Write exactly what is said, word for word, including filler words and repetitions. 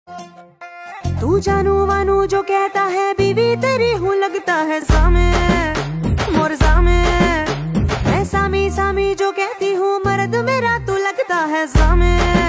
तू जानू वानू जो कहता है बीवी तेरी हूँ लगता है सामे मोर सामे। मैं सामी सामी जो कहती हूँ मर्द मेरा तू लगता है सामे।